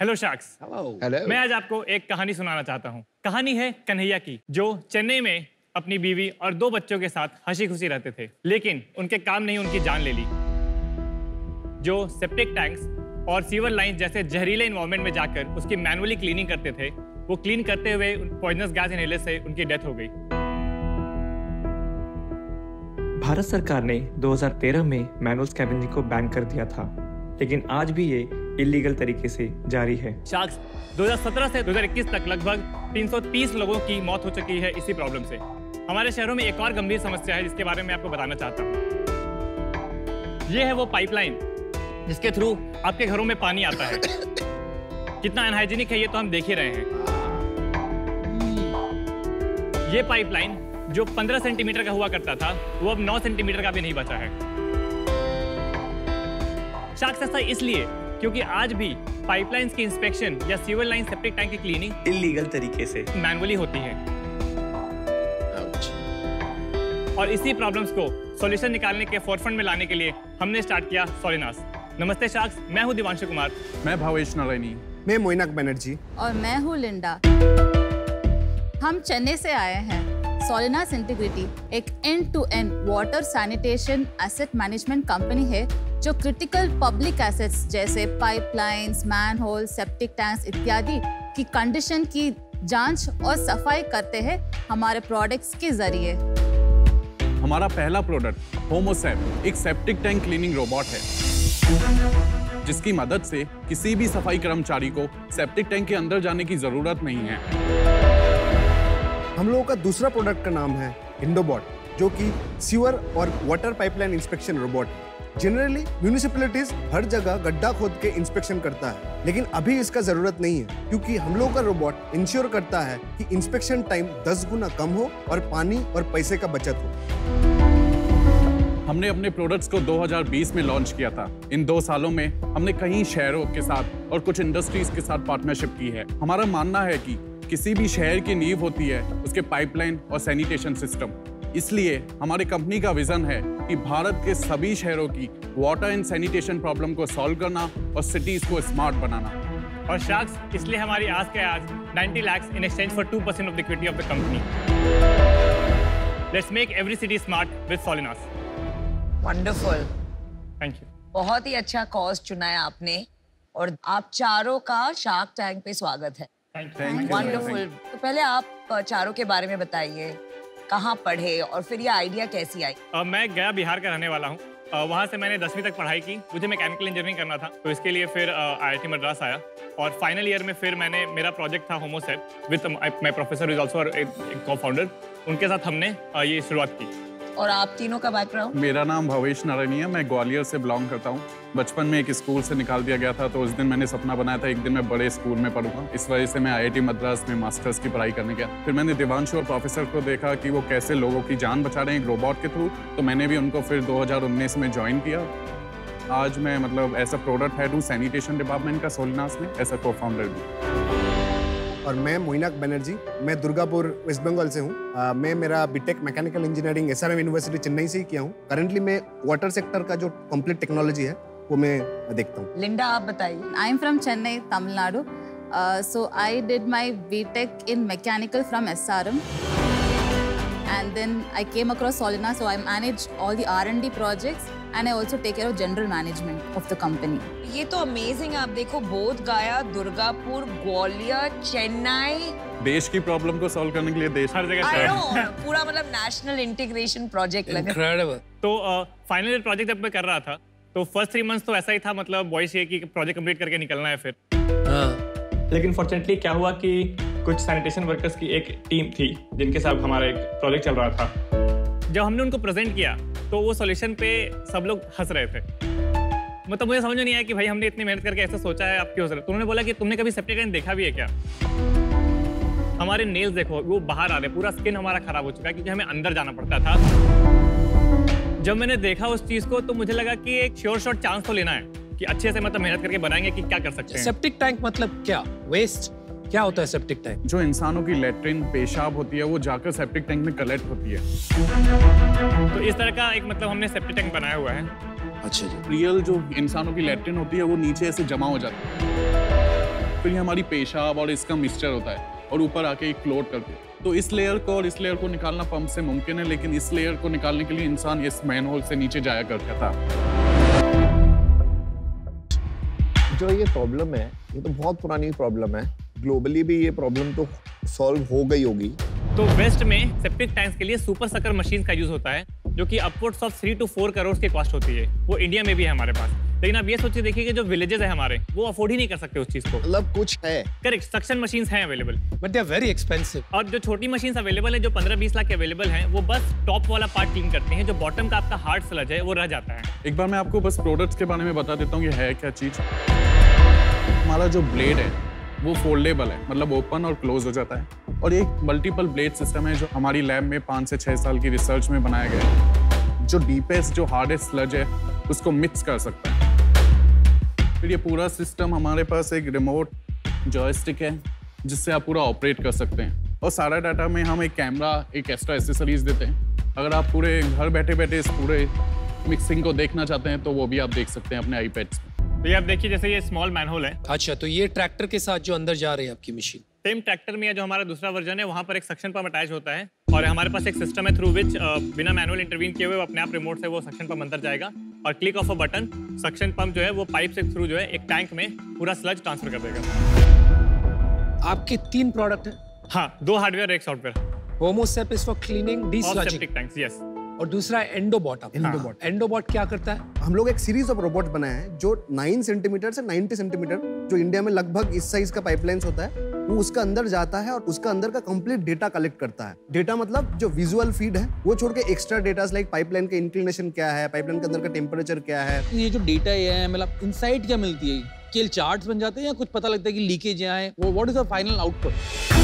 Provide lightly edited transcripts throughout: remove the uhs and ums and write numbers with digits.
Hello sharks. Hello. मैं आज आपको एक कहानी सुनाना चाहता हूँ। कहानी है कन्हैया की, जो चेन्नई में अपनी बीवी और 2 बच्चों के साथ हंसी खुशी रहते थे, लेकिन उनके काम ने उनकी जान ले ली। जो सेप्टिक टैंक्स और सीवर लाइन जैसे जहरीले एनवायरनमेंट में जाकर उसकी मैनुअली क्लीनिंग करते थे, वो क्लीन करते हुए पॉइजनस गैस इनहेलर से उनकी डेथ हो गई। भारत सरकार ने 2013 में मैनुअल स्कैवेंजिंग को बैन कर दिया था, लेकिन आज भी ये इलीगल तरीके से जारी है। शार्क्स 2017 से 2021 तक लगभग 330 लोगों की मौत हो चुकी है इसी प्रॉब्लम से। हमारे शहरों में एक और गंभीर समस्या है जिसके बारे में आपको बताना चाहता हूँ। ये है वो पाइपलाइन जिसके थ्रू आपके घरों में पानी आता है। कितना अनहाइजीनिक है ये तो हम देख ही रहे हैं। ये पाइपलाइन जो 15 सेंटीमीटर का हुआ करता था, वो अब 9 सेंटीमीटर का भी नहीं बचा है। शार्क्स ऐसा इसलिए क्योंकि आज भी पाइपलाइंस की इंस्पेक्शन या सीवर लाइन सेप्टिक टैंक की क्लीनिंग इलीगल तरीके से मैनुअली होती है। और इसी प्रॉब्लम्स को सॉल्यूशन निकालने के फोरफ्रंट में लाने के लिए हमने स्टार्ट किया सोलिनास। नमस्ते शार्क्स, मैं हूं दिवांशु कुमार। मैं भावेश नारायणी। मैं मोइनाक बनर्जी। और मैं हूँ लिंडा। हम चेन्नई से आए हैं। सोलिनास इंटीग्रिटी एक end to end water sanitation asset management company है जो क्रिटिकल पब्लिक एसेट्स जैसे पाइपलाइंस, मैनहोल, सेप्टिक टैंक्स इत्यादि की कंडीशन की जांच और सफाई करते हैं हमारे प्रोडक्ट्स के जरिए। हमारा पहला प्रोडक्ट होमोसेप एक सेप्टिक टैंक क्लीनिंग रोबोट है, जिसकी मदद से किसी भी सफाई कर्मचारी को सेप्टिक टैंक के अंदर जाने की जरूरत नहीं है। हम लोगों का दूसरा प्रोडक्ट का नाम है इंडोबॉट, जो कि सीवर और वाटर पाइपलाइन इंस्पेक्शन रोबोट है। जनरली म्यूनिसिपैलिटीज हर जगह गड्ढा खोद के इंस्पेक्शन करता है, लेकिन अभी इसका जरूरत नहीं है क्योंकि हम लोगों का रोबोट इंश्योर करता है कि इंस्पेक्शन टाइम 10 गुना कम हो और पानी और पैसे का बचत हो। हमने अपने प्रोडक्ट्स को 2020 में लॉन्च किया था। इन 2 सालों में हमने कई शहरों के साथ और कुछ इंडस्ट्रीज के साथ पार्टनरशिप की है। हमारा मानना है कि किसी भी शहर की नींव होती है उसके पाइपलाइन और सैनिटेशन सिस्टम। इसलिए हमारी कंपनी का विजन है कि भारत के सभी शहरों की वाटर एंड सैनिटेशन प्रॉब्लम को सॉल्व करना और सिटीज को स्मार्ट बनाना। और शार्क्स इसलिए हमारी आज के आज 90 lakhs in exchange for 2% of the equity of the company. Let's make every city smart with Solinas. Wonderful, Thank you. बहुत ही अच्छा कॉज चुना है आपने और आप चारों का शार्क टैंक पे स्वागत है। Thank you. वंडरफुल। तो पहले आप चारों के बारे में बताइए, कहाँ पढ़े और फिर ये आइडिया कैसी आई? मैं गया बिहार का रहने वाला हूँ। वहाँ से मैंने 10वीं तक पढ़ाई की। मुझे मैकेनिकल इंजीनियरिंग करना था, तो इसके लिए फिर IIT मद्रास आया और फाइनल ईयर में फिर मेरा प्रोजेक्ट था Homosep with my professor is also co-founder. उनके साथ हमने ये शुरुआत की। और आप तीनों का बैकग्राउंड? मेरा नाम भावेश नारायणी है। मैं ग्वालियर से बिलोंग करता हूँ। बचपन में एक स्कूल से निकाल दिया गया था, तो उस दिन मैंने सपना बनाया था एक दिन मैं बड़े स्कूल में पढ़ूंगा। इस वजह से मैं IIT मद्रास में मास्टर्स की पढ़ाई करने गया। फिर मैंने दिवांशु और प्रोफेसर को देखा कि वो कैसे लोगों की जान बचा रहे हैं एक रोबोट के थ्रू, तो मैंने भी उनको फिर 2019 में ज्वाइन किया। आज मैं ऐसा प्रोडक्ट हेड हूँ सैनिटेशन डिपार्टमेंट का सोलिनास में, ऐसा को-फाउंडर भी। और मैं मोइनाक बनर्जी, मैं दुर्गापुर वेस्ट बंगाल से हूँ। मैं मेरा BTech mechanical engineering SRM university Chennai से ही किया हूँ। करंटली मैं वाटर सेक्टर का जो कंप्लीट टेक्नोलॉजी है वो मैं देखता हूँ। लिंडा, आप बताइए। I am from Chennai, Tamil Nadu. So I did my BTech in mechanical from SRM. And then I came across Solinas, so I manage all the R&D projects and I also take care of general management of the company. ये तो amazing. आप देखो, बोध गया, दुर्गापुर, ग्वालियर, चेन्नई। देश की problem को solve करने के लिए देश हर जगह पूरा नेशनल इंटीग्रेशन प्रोजेक्ट लगा। Incredible. तो फाइनल ईयर प्रोजेक्ट जब मैं कर रहा था, तो फर्स्ट 3 मंथ्स तो ऐसा ही था, बॉयस ये कि प्रोजेक्ट कंप्लीट करके निकलना है फिर। लेकिन फॉर्चुनेटली क्या हुआ कि कुछ सैनिटेशन वर्कर्स की एक टीम थी जिनके साथ हमारा एक प्रोजेक्ट चल रहा था। जब हमने उनको प्रेजेंट किया तो वो सॉल्यूशन पे सब लोग हंस रहे थे। मुझे समझ में नहीं आया कि भाई हमने इतनी मेहनत करके ऐसा सोचा है, आप क्यों हंस रहे? तो उन्होंने बोला कि तुमने कभी सेप्टिक टैंक देखा भी है क्या? हमारे नेल्स देखो, वो बाहर आ रहे, पूरा स्किन हमारा खराब हो चुका है क्योंकि हमें अंदर जाना पड़ता था। जब मैंने देखा उस चीज को तो मुझे लगा कि एक श्योर शॉट चांस तो लेना है कि अच्छे से मेहनत करके बनाएंगे कि क्या कर सकते हैं। सेप्टिक टैंक मतलब क्या? वेस्ट क्या होता है सेप्टिक टैंक? जो इंसानों की लेट्रिन पेशाब होती है वो जाकर सेप्टिक टैंक में कलेक्ट होती है। तो इस तरह का एक हमने सेप्टिक टैंक बनाया हुआ है। अच्छा जी। रियल जो इंसानों की लेट्रिन होती है वो नीचे ऐसे जमा हो जाती है। फिर ये हमारी पेशाब और इसका मिक्सचर होता है और ऊपर आके एक फ्लोट करते हैं। तो इस लेयर को और इस लेयर को निकालना पंप से मुमकिन है, लेकिन इस लेयर को निकालने के लिए इंसान इस मैनहोल से नीचे जाया करता था। जो ये प्रॉब्लम है, ये तो बहुत पुरानी प्रॉब्लम है। ग्लोबली भी ये प्रॉब्लम तो सॉल्व हो गई होगी। तो वेस्ट में सेप्टिक टैंक्स के लिए सुपर सकर मशीन का यूज होता है, जो कि अपवर्ड्स ऑफ 3 to 4 करोड़ की कॉस्ट होती है। वो इंडिया में भी है हमारे पास, लेकिन आप ये सोचिए देखिए कि जो विलेजेस है हमारे, वो अफोर्ड ही नहीं कर सकते उस चीज को। मतलब कुछ है। करेक्ट, सक्शन मशीन्स हैं available, but they are very expensive. और जो छोटी मशीन्स अवेलेबल है जो 15-20 लाख के अवेलेबल हैं, वो बस टॉप वाला पार्ट क्लीन करते हैं, जो बॉटम का आपका हार्ड स्लज है वो रह जाता है। एक बार मैं आपको बस प्रोडक्ट्स के बारे में बता देता हूँ, ये है क्या चीज़। हमारा जो ब्लेड है वो फोल्डेबल है, मतलब ओपन और क्लोज हो जाता है, और एक मल्टीपल ब्लेड सिस्टम है जो हमारी लैब में 5 से 6 साल की रिसर्च में बनाया गया है, जो डीपेस्ट जो हार्डेस्ट स्लज है उसको मिक्स कर सकता है। फिर ये पूरा सिस्टम हमारे पास एक रिमोट जॉयस्टिक है जिससे आप पूरा ऑपरेट कर सकते हैं, और सारा डाटा में हम एक कैमरा, एक एक्स्ट्रा एसेसरीज देते हैं। अगर आप पूरे घर बैठे बैठे इस पूरे मिक्सिंग को देखना चाहते हैं तो वो भी आप देख सकते हैं अपने आईपैड्स में। तो ये आप देखिए, जैसे ये स्मॉल मैनहोल है। अच्छा, तो ये ट्रैक्टर के साथ जो अंदर जा रही है आपकी मशीन, सेम ट्रैक्टर में जो हमारा दूसरा वर्जन है, वहाँ पर एक सक्शन पंप अटैच होता है, और हमारे पास एक सिस्टम है थ्रू विच बिना मैनुअल इंटरवीन किए हुए अपने आप रिमोट से वो सक्शन पंप अंदर जाएगा, और click of a button suction pump जो है वो पाइप से थ्रू जो है एक टैंक में पूरा स्लज ट्रांसफर कर देगा। आपके 3 प्रोडक्ट हैं? हाँ, 2 हार्डवेयर एक software. Homosep is for cleaning dislodging, septic tanks, yes. और दूसरा एंडोबॉट। एंडोबॉट क्या करता है? हम लोग एक सीरीज ऑफ रोबोट बनाए हैं जो 9 सेंटीमीटर से 90 सेंटीमीटर, जो इंडिया में लगभग इस साइज का पाइपलाइंस होता है, वो उसका अंदर जाता है और उसका अंदर का कंप्लीट डेटा कलेक्ट करता है। डेटा मतलब जो विजुअल फीड है वो छोड़ के एक्स्ट्रा डेटास लाइक पाइपलाइन का इंक्लिनेशन क्या है, पाइपलाइन के अंदर का टेम्परेचर क्या है। ये जो डेटा है, मतलब इनसाइट क्या मिलती है? केवल चार्ट्स बन जाते हैं या कुछ पता लगता है कि लीकेज यहाँ है? वो what is the final output?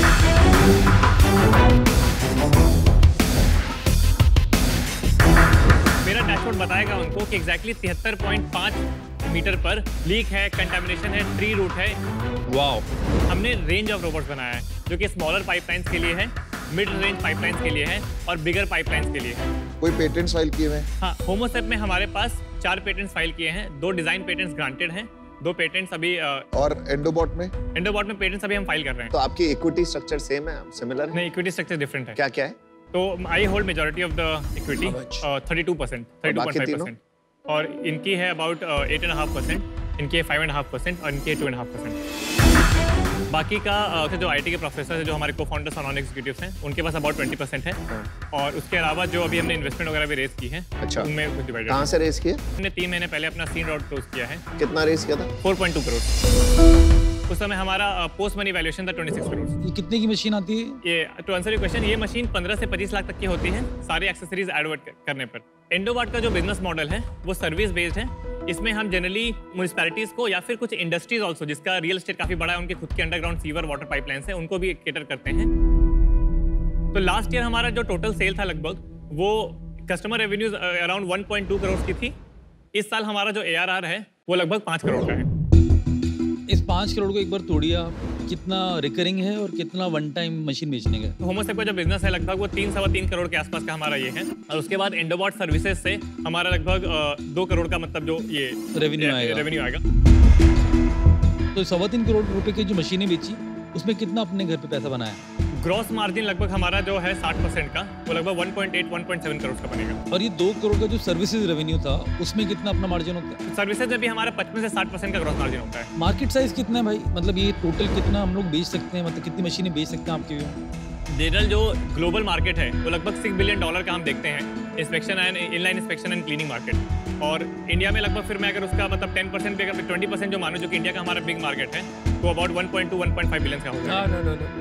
मेरा डैशबोर्ड बताएगा उनको कि एग्जैक्टली 73.5 मीटर पर लीक है, कंटामिनेशन है, ट्री रूट है। वाओ। हमने रेंज ऑफ रोबोट्स बनाया है जो कि स्मॉलर पाइपलाइंस के लिए है, मिड रेंज पाइपलाइंस के लिए है, और बिगर पाइपलाइंस के लिए है। कोई पेटेंट्स फाइल किए हुए? हाँ, होमोसेप में हमारे पास 4 पेटेंट्स फाइल किए हैं, 2 डिजाइन पेटेंट्स ग्रांटेड हैं, 2 पेटेंट्स अभी और एंडोबॉट में? एंडोबॉट में पेटेंट्स अभी हम फाइल कर रहे हैं। तो आपकी इक्विटी स्ट्रक्चर सेम है, सिमिलर है? नहीं, इक्विटी स्ट्रक्चर डिफरेंट है। क्या क्या है? तो I hold majority of the equity, 32%, 32.5%, और इनकी है अबाउट 8.5%, इनकी है 5.5%, और इनकी है 2.5%। बाकी का जो आईटी के प्रोफेसर है, जो हमारे को फाउंडर्स और नॉन एग्जीक्यूटिव्स हैं, उनके पास अबाउट 20% है, और उसके अलावा जो अभी हमने इन्वेस्टमेंट वगैरह भी रेस की है, अच्छा, उनमें कुछ डिवाइडेड। कहाँ से रेस किए? हमने 3 महीने पहले अपना सीड राउंड क्लोज किया है। कितना रेस किया था? 4.2 करोड़। उस समय हमारा पोस्ट मनी वैल्यूएशन था 26 करोड़। ये कितने की मशीन आती है? ये टू आंसर योर क्वेश्चन, ये मशीन 15 से 25 लाख तक की होती है, सारे एक्सेसरीज ऐड करने पर। एंडोबॉट का जो बिजनेस मॉडल है वो सर्विस बेस्ड है। इसमें हम जनरली म्युनिसिपैलिटीज को या फिर कुछ इंडस्ट्रीज ऑल्सो, जिसका रियल एस्टेट काफी बड़ा है, उनके खुद के अंडरग्राउंड सीवर वाटर पाइपलाइंस है, उनको भी केटर करते हैं। तो लास्ट ईयर हमारा जो टोटल सेल था लगभग, वो कस्टमर रेवेन्यूज अराउंड 1.2 करोड़ की थी। इस साल हमारा जो ARR है वो लगभग 5 करोड़ का है। इस 5 करोड़ को एक बार तोड़िए आप, कितना रिकरिंग है और कितना वन टाइम मशीन बेचने का? होमोसेप का जो बिजनेस है लगभग वो 3-3.25 करोड़ के आसपास का हमारा ये है, और उसके बाद एंडोबॉट सर्विसेज से हमारा लगभग 2 करोड़ का मतलब जो ये रेवेन्यू आएगा। तो 3.25 करोड़ रुपए की जो मशीनें बेची, उसमें कितना अपने घर पे पैसा बनाया? ग्रॉस मार्जिन लगभग हमारा जो है 60% का, वो लगभग 1.8-1.7 करोड़ का बनेगा। और ये 2 करोड़ का जो सर्विसेज रेवेन्यू था, उसमें कितना अपना मार्जिन होता है? सर्विसेज में भी हमारा 25 से 60% का ग्रॉस मार्जिन होता है। मार्केट साइज कितना है भाई? मतलब ये टोटल कितना हम लोग बेच सकते हैं, मतलब कितनी मशीनें बेच सकते हैं आपके व्यू? जनरल जो ग्लोबल मार्केट है वो लगभग $6 बिलियन का हम देखते हैं, inspection and inline inspection and cleaning market. और इंडिया में लगभग फिर मैं अगर उसका मतलब 10% भी अगर 20% जो मानो, जो कि इंडिया का हमारा बिग मार्केट है, तो अबाउट 1.2-1.5 बिलियन का होगा। नो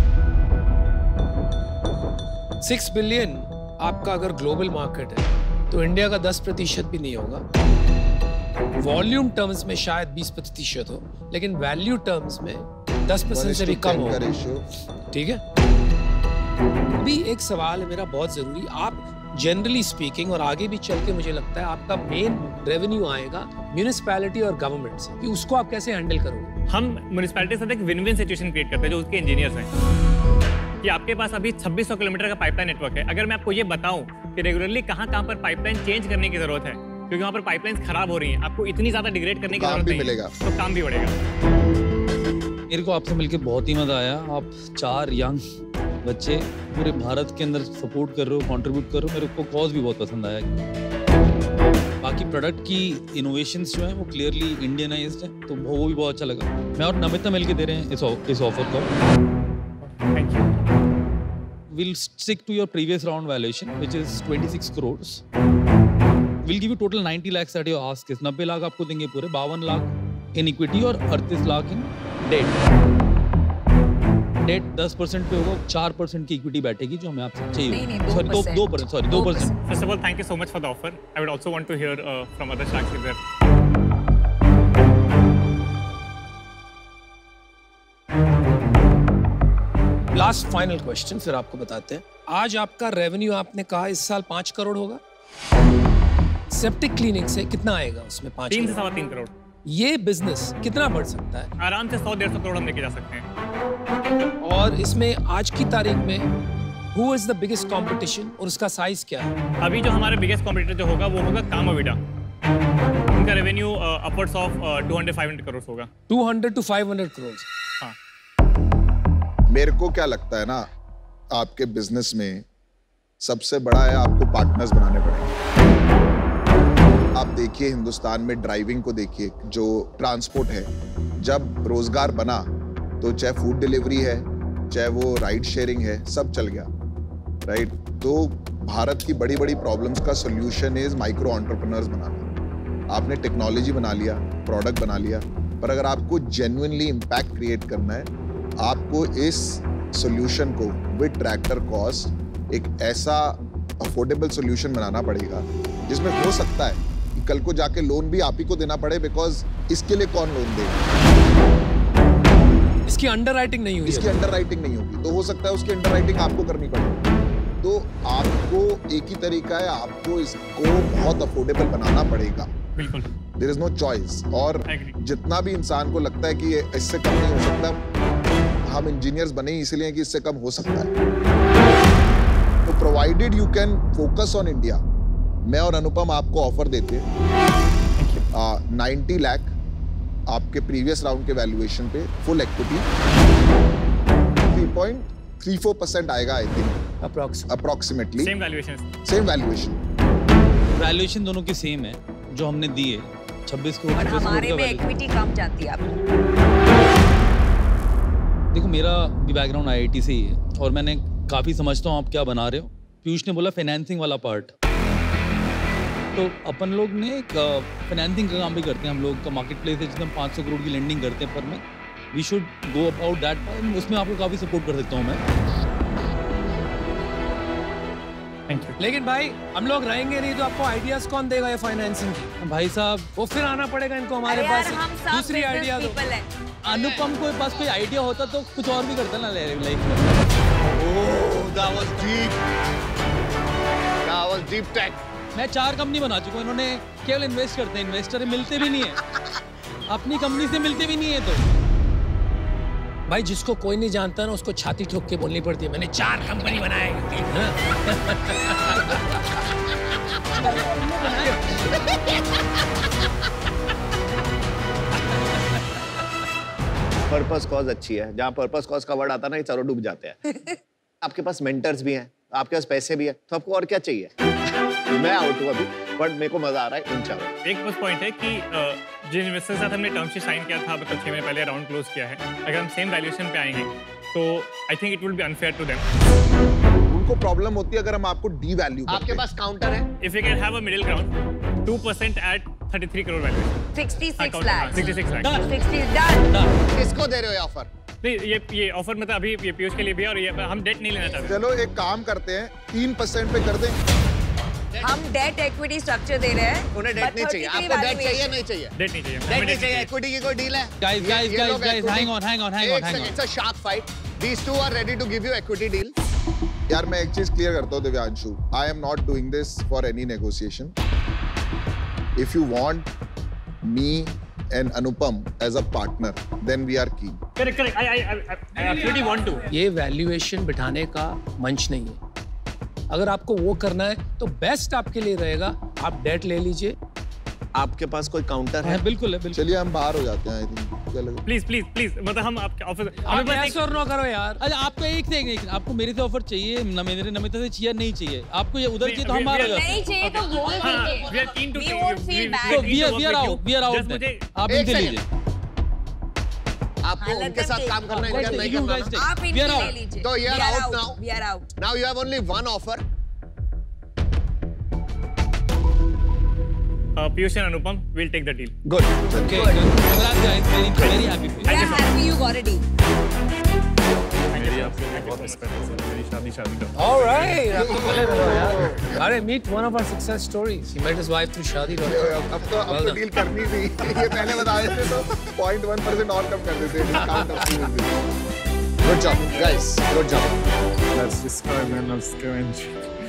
6 बिलियन आपका अगर ग्लोबल मार्केट है तो इंडिया का 10% भी नहीं होगा। वॉल्यूम टर्म्स में शायद 20% हो, लेकिन वैल्यू टर्म्स में 10% से भी कम होगा। ठीक है। अभी एक सवाल है मेरा बहुत जरूरी, आप जनरली स्पीकिंग और आगे भी चल के मुझे लगता है आपका मेन रेवेन्यू आएगा म्यूनिसिपैलिटी और गवर्नमेंट से, कि उसको आप कैसे हैंडल करोगे? हम म्यूनिसिपैलिटी से एक विन विन सिचुएशन क्रिएट करते हैं, जो उसके इंजीनियर्स हैं, कि आपके पास अभी 2600 किलोमीटर का पाइपलाइन नेटवर्क है। अगर मैं आपको ये बताऊं कि रेगुलरली कहाँ पर पाइपलाइन चेंज करने की जरूरत है, क्योंकि वहाँ पर पाइपलाइंस खराब हो रही हैं, आपको इतनी ज्यादा डिग्रेड करने की जरूरत नहीं है, तो काम भी बढ़ेगा। मेरे को आपसे मिलके बहुत ही मजा आया। आप 4 यंग बच्चे पूरे भारत के अंदर सपोर्ट कर रहे हो, कंट्रीब्यूट कर रहे हो। मेरे को कॉज भी बहुत पसंद आया। बाकी प्रोडक्ट की इनोवेशंस जो हैं वो क्लियरली इंडियनाइज्ड है, तो वो भी बहुत अच्छा लगा। मैं और नमिता मिलके दे रहे हैं इस ऑफर को। Thank you. We'll stick to your previous round valuation, which is 26 crores. We'll give you total 90 lakhs at your ask is 90 lakh आपको देंगे पूरे, 52 लाख in equity और 38 लाख in debt. Debt 10% पे होगा, 4% की equity बैठेगी जो हमें आपसे चाहिए। नहीं, Sorry, 2%, sorry, 2%. First of all, thank you so much for the offer. I would also want to hear from other sharks if there. Last final question फिर आपको बताते हैं। आज आपका रेवेन्यू आपने कहा इस साल 5 करोड़ होगा। सेप्टिक क्लीनिंग से कितना आएगा उसमें? 3 से 3.25 करोड़। ये बिजनेस कितना बढ़ सकता है? आराम से 100-150 करोड़ हम लेके जा सकते हैं। और इसमें आज की तारीख में who is the biggest competition और उसका साइज क्या है? अभी जो हमारे बिगेस्ट कॉम्पिटिटर जो होगा वो होगा कामाविडा। उनका रेवेन्यू अपवर्ड्स ऑफ 200-500 करोड़ होगा। 200 to 500 करोड़। हाँ। मेरे को क्या लगता है ना, आपके बिजनेस में सबसे बड़ा है आपको पार्टनर्स बनाने पड़ेंगे। आप देखिए हिंदुस्तान में ड्राइविंग को देखिए, जो ट्रांसपोर्ट है, जब रोजगार बना तो चाहे फूड डिलीवरी है, चाहे वो राइड शेयरिंग है, सब चल गया, राइट? तो भारत की बड़ी बड़ी प्रॉब्लम्स का सोल्यूशन इज माइक्रो एंटरप्रेन्योर्स बनाना। आपने टेक्नोलॉजी बना लिया, प्रोडक्ट बना लिया, पर अगर आपको जेन्युइनली इम्पैक्ट क्रिएट करना है, आपको इस सॉल्यूशन को विद ट्रैक्टर कॉस्ट एक ऐसा अफोर्डेबल सॉल्यूशन बनाना पड़ेगा जिसमें हो सकता है कि कल को जाके लोन भी आप ही को देना पड़े, बिकॉज इसके लिए कौन लोन देगा? इसकी अंडरराइटिंग नहीं हुई, इसकी अंडरराइटिंग नहीं होगी, तो हो सकता है उसकी अंडरराइटिंग आपको करनी पड़े। तो आपको एक ही तरीका है, आपको इसको बहुत अफोर्डेबल बनाना पड़ेगा। बिल्कुल। There is no choice. और जितना भी इंसान को लगता है कि इससे कम नहीं हो सकता, हम इंजीनियर्स बने इसलिए कि इससे कम हो सकता है। तो provided you can focus on India, मैं और अनुपम आपको ऑफर देते हैं 90 लाख आपके प्रीवियस राउंड के वैल्यूएशन पे, फुल इक्विटी 3.34% आएगा I think approximately. Same valuation. Valuation दोनों की सेम है जो हमने दी है, 26 करोड़। और हमारे में इक्विटी कम जाती है आपको। देखो मेरा भी बैकग्राउंड आईआईटी से ही है और मैंने काफ़ी समझता हूँ आप क्या बना रहे हो। पीयूष ने बोला फाइनेंसिंग वाला पार्ट, तो अपन लोग ने फाइनेंसिंग का काम भी करते हैं। हम लोग का मार्केट प्लेस है जिसमें 500 करोड़ की लेंडिंग करते हैं पर में। We should go about that, उसमें आपको काफ़ी सपोर्ट कर सकता हूँ मैं। Thank you. लेकिन भाई हम लोग रहेंगे नहीं तो आपको आइडियाज कौन देगा ये फाइनेंसिंग की? भाई साहब वो फिर आना पड़ेगा इनको हमारे पास। दूसरी आइडिया दो। अनुपम को पास कोई आइडिया होता तो कुछ और भी करता ना लाइफ में। That was deep tech. मैं 4 कंपनी बना चुका हूँ, इन्होंने केवल इन्वेस्ट करते हैं, इन्वेस्टर मिलते भी नहीं है, अपनी कंपनी से मिलते भी नहीं है। तो भाई जिसको कोई नहीं जानता ना उसको छाती ठोक के बोलनी पड़ती है, मैंने 4 कंपनी बनाए। पर्पस कॉज अच्छी है, जहाँ पर्पस कॉज का वर्ड आता है ना ये चारों डूब जाते हैं। आपके पास मेंटर्स भी हैं, आपके पास पैसे भी है, तो आपको और क्या चाहिए? मैं आउट हूँ अभी, बट मेरे को मजा आ रहा है इन चारों। एक बस पॉइंट है कि जिन इन्वेस्टर के साथ हमने टर्म शीट साइन किया था, मतलब 6 महीने पहले राउंड क्लोज किया है, अगर हम सेम वैल्यूएशन पे आएंगे तो I think it will be unfair to them. उनको प्रॉब्लम होती है अगर हम आपको डी वैल्यू। आपके पास काउंटर है? If you can have a middle ground 2% at 33 crore valuation. 66 lakh. 66 lakh. 60 done. किसको दे रहे हो ऑफर? नहीं, ये ऑफर मतलब अभी ये पीयूष के लिए भी है और ये हम डेट नहीं लेना चाहते। चलो एक काम करते हैं, 3% पे कर दें। हम डेट इक्विटी स्ट्रक्चर दे रहे हैं। उन्हें डेट नहीं चाहिए, आपको डेट चाहिए नहीं चाहिए? डेट नहीं चाहिए, डेट नहीं चाहिए, इक्विटी की कोई डील है? Guys, hang on. It's a shark fight. These two are ready to give you equity deal. यार मैं एक चीज क्लियर करता हूँ Divyanshu, I am not doing this for any negotiation. If you want me and Anupam as a partner, then we are keen. Correct. I absolutely want to. ये valuation बिठाने का मंच नहीं है। अगर आपको वो करना है तो बेस्ट आपके लिए रहेगा आप डेट ले लीजिए आपके पास कोई काउंटर है? बिल्कुल है, बिल्कुल। चलिए हम बाहर हो जाते हैं, आई थिंक क्या लगा? प्लीज प्लीज प्लीज, मतलब हम आपके ऑफिस आप यस और नो करो यार। अच्छा आपको एक से एक, आपको मेरे से ऑफर चाहिए, नमिता से चाहिए नहीं चाहिए? आपको ये उधर चाहिए तो हम बाहर हो जाते हैं। नहीं चाहिए तो बोल दीजिए। We are keen to We take won't you. feel We- bad. we are तो keen to work we are with you. out, we are out Just then। मुझे आप एक इनसे second। लीजिए। आपको हाँ, उनके साथ काम करना है, Guys, इनका नहीं you करना guys ना? take- आप We इनकी are ले out। लीजिए। तो you are We are out now. We are out. Now you have only one offer. Piyush and Anupam will take the deal. Good. Okay, congrats guys, very happy for you। We are happy you got a deal. मेरी आपसे बहुत respect है sir, मेरी शादी का। All right, आपको पहले बोलो यार। अरे meet one of our success stories. He met his wife through शादी। अब तो डील करनी थी, ये पहले बता देते तो 0.1% और कम कर देते, डिस्काउंट अपनी। Good job, guys. Good job. Let's describe and scavenge.